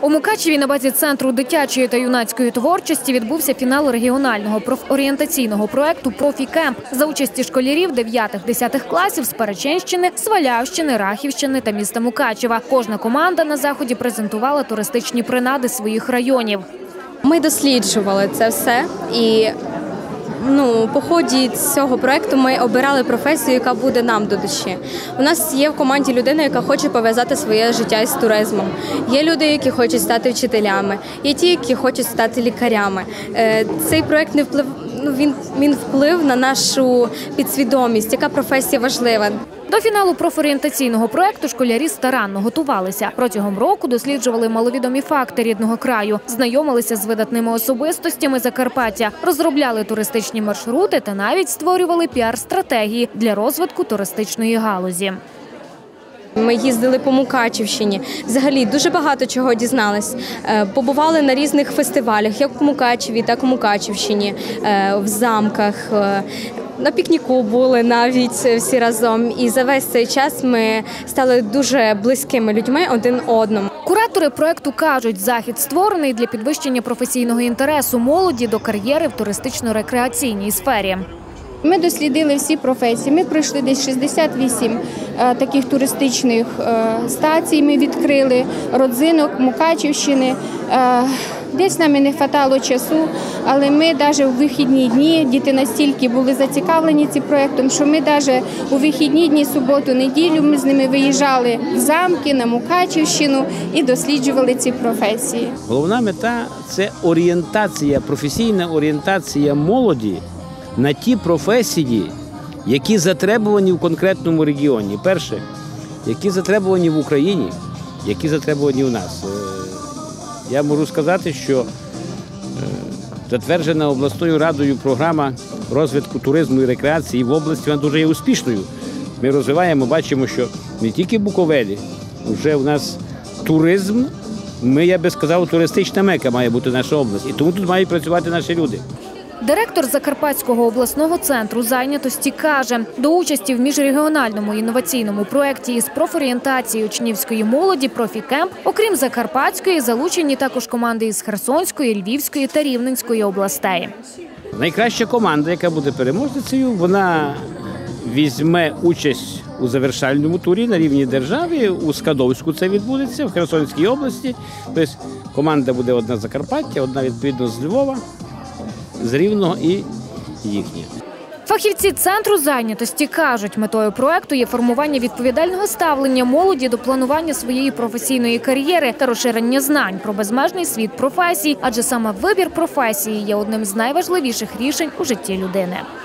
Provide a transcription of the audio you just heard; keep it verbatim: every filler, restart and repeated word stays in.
У Мукачеві на базі Центру дитячої та юнацької творчості відбувся фінал регіонального профорієнтаційного проєкту «Профі-кемп» за участі школярів дев'ятих-десятих класів з Перечинщини, Свалявщини, Рахівщини та міста Мукачева. Кожна команда на заході презентувала туристичні принади своїх районів. Ми досліджували це все і Ну, по ході цього проєкту ми обирали професію, яка буде нам до душі. У нас є в команді людина, яка хоче пов'язати своє життя із туризмом. Є люди, які хочуть стати вчителями, є ті, які хочуть стати лікарями. Цей проєкт не вплив, ну, він, він вплив на нашу підсвідомість, яка професія важлива. До фіналу профорієнтаційного проєкту школярі старанно готувалися. Протягом року досліджували маловідомі факти рідного краю, знайомилися з видатними особистостями Закарпаття, розробляли туристичні маршрути та навіть створювали піар-стратегії для розвитку туристичної галузі. Ми їздили по Мукачівщині, взагалі дуже багато чого дізнались. Побували на різних фестивалях, як в Мукачеві, так і в Мукачівщині, в замках. На пікніку були навіть всі разом. І за весь цей час ми стали дуже близькими людьми один одному. Куратори проєкту кажуть, захід створений для підвищення професійного інтересу молоді до кар'єри в туристично-рекреаційній сфері. Ми дослідили всі професії. Ми пройшли десь шістдесят вісім е, таких туристичних е, стацій. Ми відкрили родзинок Мукачівщини. Е, десь нам і не вистачало часу, але ми навіть у вихідні дні, діти настільки були зацікавлені цим проєктом, що ми навіть у вихідні дні, суботу, неділю, ми з ними виїжджали в замки, на Мукачівщину і досліджували ці професії. Головна мета – це орієнтація, професійна орієнтація молоді на ті професії, які затребувані в конкретному регіоні. Перше, які затребувані в Україні, які затребувані в нас. Я можу сказати, що затверджена обласною радою програма розвитку туризму і рекреації в області, вона дуже є успішною. Ми розвиваємо, бачимо, що не тільки в Буковелі, вже у нас туризм, ми, я би сказав, туристична мека має бути наша область. І тому тут мають працювати наші люди. Директор Закарпатського обласного центру зайнятості каже, до участі в міжрегіональному інноваційному проєкті із профорієнтації учнівської молоді «Профі-кемп», окрім Закарпатської, залучені також команди із Херсонської, Львівської та Рівненської областей. Найкраща команда, яка буде переможницею, вона візьме участь у завершальному турі на рівні держави. У Скадовську це відбудеться, в Херсонській області. Тобто команда буде одна з Закарпаття, одна відповідно з Львова, з Рівного і їхнє. Фахівці Центру зайнятості кажуть, метою проєкту є формування відповідального ставлення молоді до планування своєї професійної кар'єри та розширення знань про безмежний світ професій, адже саме вибір професії є одним з найважливіших рішень у житті людини.